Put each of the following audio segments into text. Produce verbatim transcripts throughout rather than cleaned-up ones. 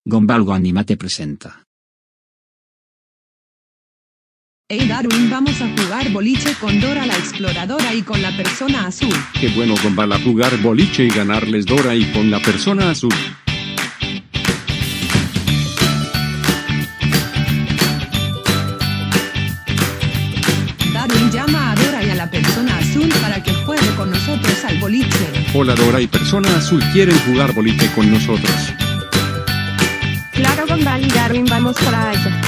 Gombalgo Animate presenta. Hey Darwin, vamos a jugar boliche con Dora la exploradora y con la persona azul. Qué bueno Gombal a jugar boliche y ganarles Dora y con la persona azul. Darwin llama a Dora y a la persona azul para que juegue con nosotros al boliche. Hola Dora y persona azul quieren jugar boliche con nosotros. Claro, Gombal y Darwin, vamos para allá.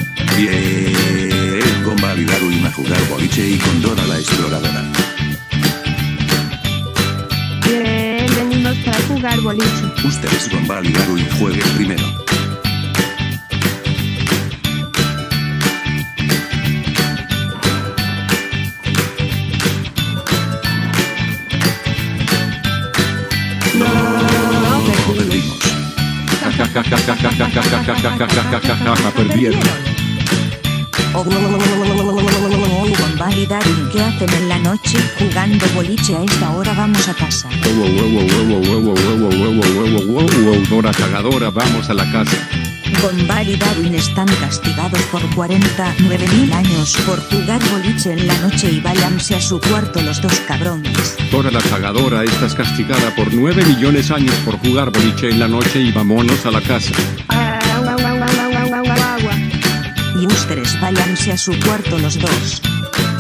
Bien, Gombal y Darwin a jugar boliche y con Dora la exploradora. Bien, venimos para jugar boliche. Ustedes, Gombal y Darwin, jueguen primero. No, perdimos. Perdieron. Gombal y Darwin, ¿qué hacen en la noche jugando boliche? A esta hora vamos a casa. Dora cagadora, vamos a la casa. Gombal y Darwin están castigados por cuarenta y nueve mil años por jugar boliche en la noche y váyanse a su cuarto los dos cabrones. Dora la cagadora, estás castigada por nueve millones años por jugar boliche en la noche y vámonos a la casa. Agua, agua, agua, agua, agua, agua. Y ustedes váyanse a su cuarto los dos.